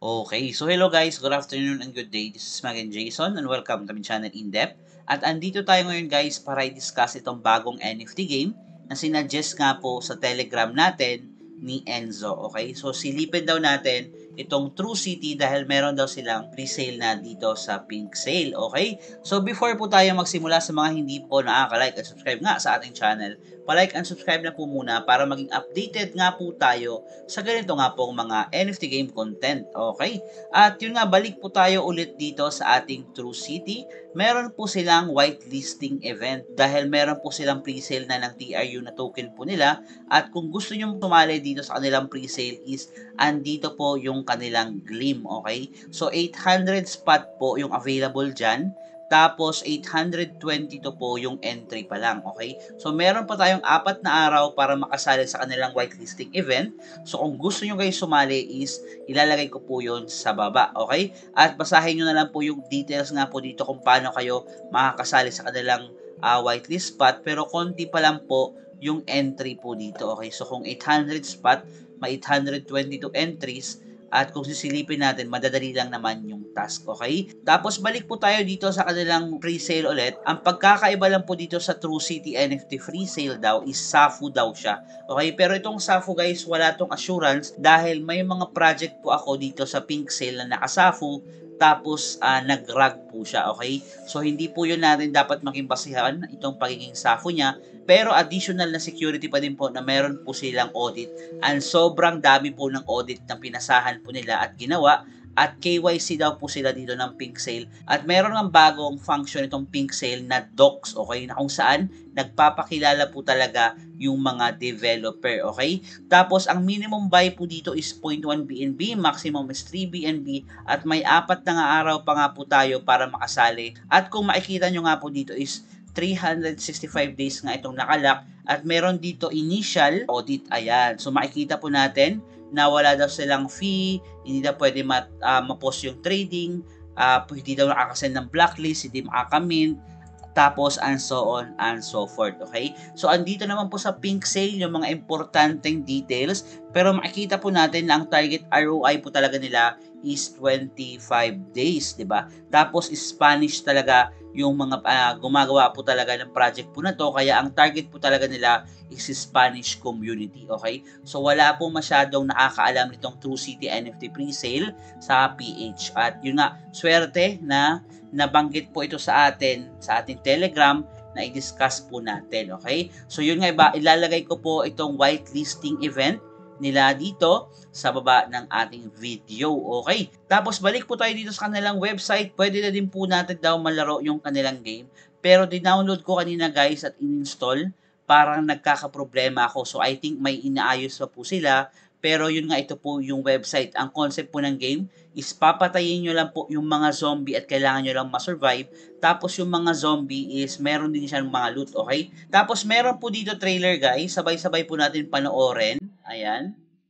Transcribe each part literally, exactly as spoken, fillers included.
Okay, so hello guys, good afternoon and good day. This is Magan Jason and welcome to my channel In Depth. At andito tayo ngayon guys para i-discuss itong bagong N F T game na sinadjust nga po sa Telegram natin ni Enzo. Okay, so silipin daw natin itong True City dahil meron daw silang pre-sale na dito sa Pink Sale. Okay, so before po tayo magsimula, sa mga hindi po nakaka-like at subscribe nga sa ating channel, palike and subscribe na po muna para maging updated nga po tayo sa ganito nga pong mga N F T game content. Okay? At yun nga, balik po tayo ulit dito sa ating True City. Meron po silang whitelisting event dahil meron po silang pre-sale na ng T R U na token po nila. At kung gusto nyo sumali dito sa kanilang pre-sale is andito po yung kanilang Gleam. Okay? So eight hundred spot po yung available dyan. Tapos, eight hundred twenty-two po yung entry pa lang, okay? So, meron pa tayong apat na araw para makasali sa kanilang whitelisting event. So, kung gusto nyo guys sumali is, ilalagay ko po yun sa baba, okay? At basahin nyo na lang po yung details nga po dito kung paano kayo makakasali sa kanilang uh, whitelist spot. Pero, konti pa lang po yung entry po dito, okay? So, kung eight hundred spot, may eight hundred twenty-two entries, at kung sisilipin natin, madadali lang naman yung task, okay? Tapos balik po tayo dito sa kanilang pre-sale ulit. Ang pagkakaiba lang po dito sa True City N F T free sale daw is SAFU daw siya. Okay, pero itong SAFU guys, wala tong assurance dahil may mga project po ako dito sa Pink Sale na naka-SAFU tapos uh, nag-rag po siya, okay? So hindi po yun natin dapat maging basihan itong pagiging SAFU niya, pero additional na security pa din po na meron po silang audit and sobrang dami po ng audit na pinasahan po nila at ginawa. At K Y C daw po sila dito ng Pink Sale. At meron ng bagong function itong Pink Sale na docs, okay? Na kung saan nagpapakilala po talaga yung mga developer, okay? Tapos, ang minimum buy po dito is zero point one B N B, maximum is three B N B, at may apat na nga araw pa nga po tayo para makasali. At kung makikita nyo nga po dito is three hundred sixty-five days nga itong nakalak at meron dito initial audit, ayan. So, makikita po natin na wala daw silang fee, hindi daw pwede mat, uh, ma-post yung trading, uh, hindi daw nakakasend ng blacklist, hindi makakamint, tapos and so on and so forth, okay? So, andito naman po sa Pink Sale yung mga importanteng details, pero makikita po natin na ang target R O I po talaga nila is twenty-five days, di ba? Tapos, Spanish talaga yung mga uh, gumagawa po talaga ng project po na to, kaya ang target po talaga nila is Spanish community, okay? So, wala po masyadong nakakaalam nitong True City N F T pre-sale sa P H. At yun nga, swerte na nabanggit po ito sa atin, sa ating Telegram, na i-discuss po natin, okay? So, yun nga, iba, ilalagay ko po itong whitelisting event nila dito sa baba ng ating video, okay? Tapos, balik po tayo dito sa kanilang website. Pwede na din po natin daw malaro yung kanilang game. Pero, dinownload ko kanina guys at in-install. Parang nagkakaproblema ako. So, I think may inaayos pa po sila. Pero, yun nga, ito po yung website. Ang concept po ng game is papatayin nyo lang po yung mga zombie at kailangan nyo lang ma-survive. Tapos, yung mga zombie is meron din siyang mga loot, okay? Tapos, meron po dito trailer guys. Sabay-sabay po natin panoorin. Ayan.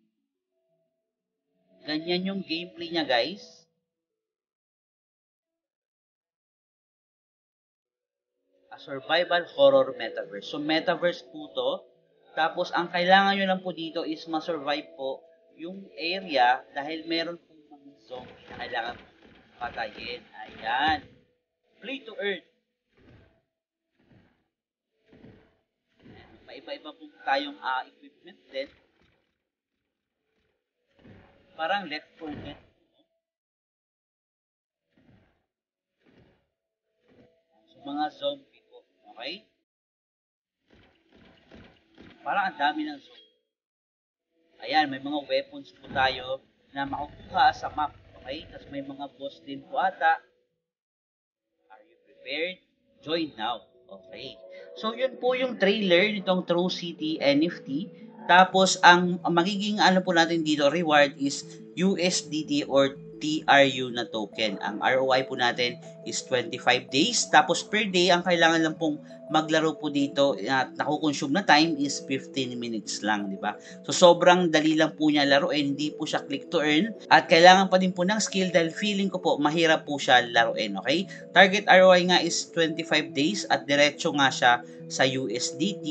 Ganyan yung gameplay niya, guys. A survival horror metaverse. So, metaverse po to. Tapos, ang kailangan nyo lang po dito is ma-survive po yung area dahil meron po mga zombie na kailangan patayin. Ayan. Play to earn. May iba-iba po tayong uh, equipment din. Parang left for dead. So, mga zombie po. Okay? Parang ang dami ng zombie. Ayan, may mga weapons po tayo na makukuha sa map. Okay? Tapos may mga boss din po ata. Are you prepared? Join now. Okay. So, yun po yung trailer nitong True City N F T. Tapos, ang magiging ano po natin dito, reward is U S D T or T R U na token. Ang R O I po natin is twenty-five days. Tapos, per day, ang kailangan lang pong maglaro po dito at nakukonsume na time is fifteen minutes lang, di ba? So, sobrang dali lang po niya laruin. Hindi po siya click to earn. At kailangan pa din po ng skill dahil feeling ko po, mahirap po siya laruin, okay? Target R O I nga is twenty-five days at diretso nga siya sa U S D T.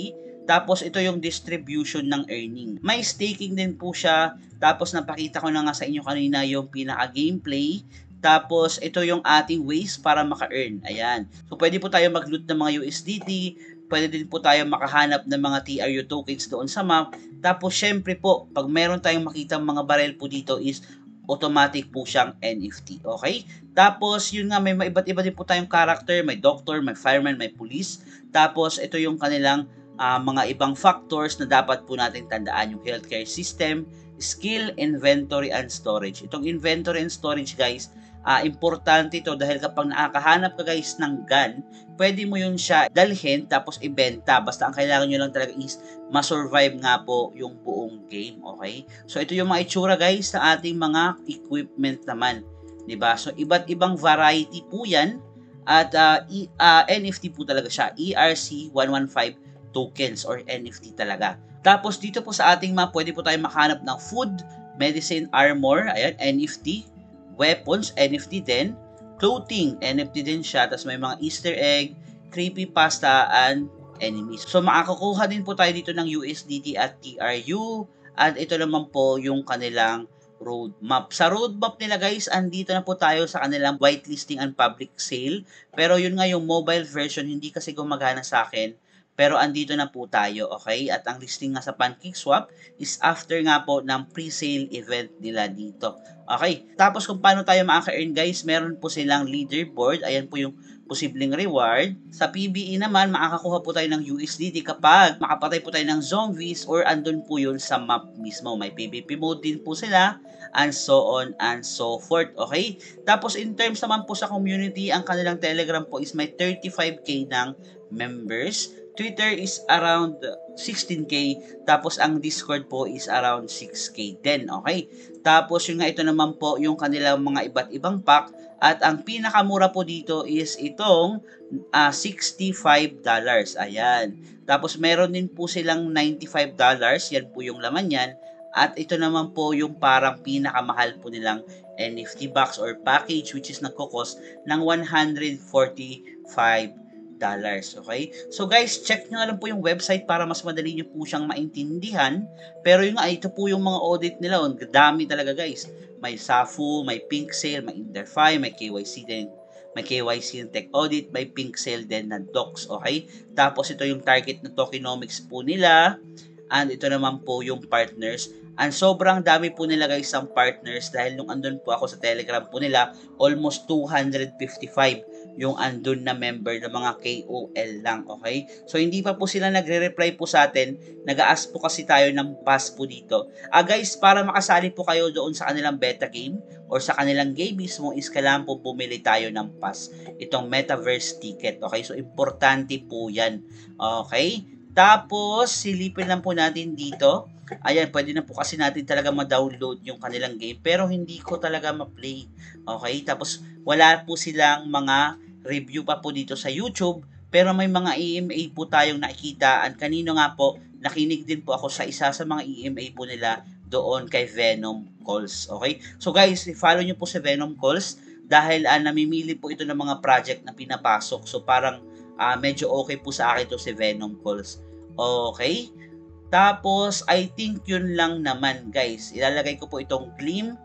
Tapos ito yung distribution ng earning. May staking din po siya. Tapos napakita ko na nga sa inyo kanina yung pinaka-gameplay. Tapos ito yung ating ways para maka-earn. Ayan. So pwede po tayo mag-loot ng mga U S D T. Pwede din po tayo makahanap ng mga T R U tokens doon sa map. Tapos syempre po, pag meron tayong makita mga barrel po dito is automatic po siyang N F T. Okay? Tapos, yun nga, may iba't iba din po tayong character. May doctor, may fireman, may police. Tapos, ito yung kanilang uh, mga ibang factors na dapat po natin tandaan. Yung healthcare system, skill, inventory, and storage. Itong inventory and storage, guys, uh, importante ito dahil kapag nakakahanap ka, guys, ng gun, pwede mo yun siya dalhin tapos ibenta. Basta ang kailangan nyo lang talaga is ma-survive nga po yung buong game, okay? So, ito yung mga itsura, guys, sa ating mga equipment naman, diba? So, iba't ibang variety po yan at uh, e, uh, N F T po talaga siya, E R C one fifteen tokens or N F T talaga. Tapos, dito po sa ating map, pwede po tayo makahanap ng food, medicine, armor, ayan, N F T, weapons, N F T din, clothing, N F T din siya, tapos may mga Easter egg, creepypasta, and enemies. So, makakakuha din po tayo dito ng U S D T at T R U, at ito naman po yung kanilang roadmap. Sa roadmap nila, guys, andito na po tayo sa kanilang whitelisting and public sale, pero yun nga yung mobile version, hindi kasi gumagana sa akin, pero andito na po tayo, okay? At ang listing nga sa PancakeSwap is after nga po ng pre-sale event nila dito. Okay, tapos kung paano tayo makaka-earn, guys, meron po silang leaderboard. Ayan po yung posibleng reward. Sa P B E naman, makakakuha po tayo ng U S D T kapag makapatay po tayo ng zombies or andun po yun sa map mismo. May P V P mode din po sila and so on and so forth. Okay? Tapos in terms naman po sa community, ang kanilang Telegram po is may thirty-five K ng members. Twitter is around sixteen K, tapos ang Discord po is around six K din, okay? Tapos yung nga ito naman po yung kanilang mga iba't ibang pack, at ang pinakamura po dito is itong uh, sixty-five dollars, ayan. Tapos meron din po silang ninety-five dollars, yan po yung laman yan, at ito naman po yung parang pinakamahal po nilang N F T box or package which is nagkukos ng one hundred forty-five dollars, okay? So guys, check nyo na lang po yung website para mas madali nyo po siyang maintindihan. Pero yung nga, ito po yung mga audit nila. Ang dami talaga, guys. May S A F U, may PinkSale, may InterFi, may K Y C din. May K Y C Tech Audit, may PinkSale din na Docs, okay? Tapos ito yung target na tokenomics po nila. And ito naman po yung partners. And sobrang dami po nila, guys, ang partners dahil nung andun po ako sa Telegram po nila, almost two hundred fifty-five yung andun na member ng mga K O L lang, okay? So, hindi pa po sila nagre-reply po sa atin. Nag-a-ask po kasi tayo ng pass po dito. Ah, guys, para makasali po kayo doon sa kanilang beta game or sa kanilang game mismo is kailangan po bumili tayo ng pass. Itong Metaverse ticket, okay? So, importante po yan, okay? Tapos, silipin lang po natin dito. Ayan, pwede na po kasi natin talaga ma-download yung kanilang game, pero hindi ko talaga ma-play. Okay? Tapos, wala po silang mga review pa po dito sa YouTube, pero may mga E M A po tayong nakikita, at kanino nga po, nakinig din po ako sa isa sa mga E M A po nila doon kay Venom Calls. Okay? So guys, follow nyo po si Venom Calls dahil uh, namimili po ito ng mga project na pinapasok. So parang uh, medyo okay po sa akin to si Venom Calls. Okay? Tapos, I think yun lang naman, guys. Ilalagay ko po itong Gleam.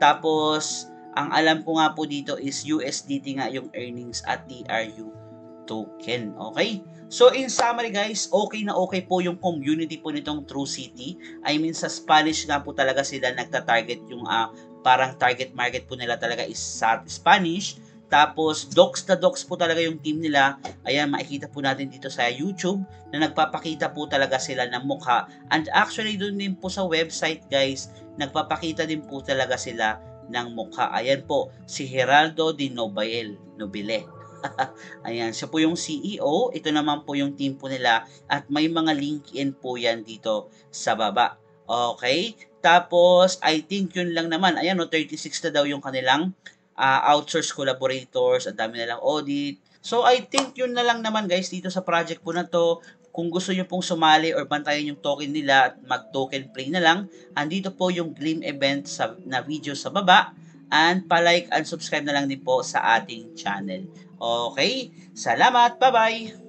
Tapos, ang alam ko nga po dito is U S D T nga yung earnings at T R U token. Okay? So, in summary, guys, okay na okay po yung community po nitong True City. I mean, sa Spanish nga po talaga sila nagta-target yung uh, parang target market po nila talaga is sa Spanish. Tapos, docs na docs po talaga yung team nila. Ayan, makikita po natin dito sa YouTube na nagpapakita po talaga sila ng mukha. And actually, doon din po sa website, guys, nagpapakita din po talaga sila ng mukha. Ayan po, si Geraldo de Nobile. Nobile. Ayan, siya po yung C E O. Ito naman po yung team po nila. At may mga link-in po yan dito sa baba. Okay? Tapos, I think yun lang naman. Ayan, no, thirty-six na daw yung kanilang uh, outsource collaborators. Ang dami nilang audit. So, I think yun na lang naman, guys, dito sa project po na to. Kung gusto nyo pong sumali or bantayan yung token nila at mag-token play na lang, andito po yung Gleam event sa, na video sa baba. And pa-like and subscribe na lang din po sa ating channel. Okay? Salamat! Bye-bye!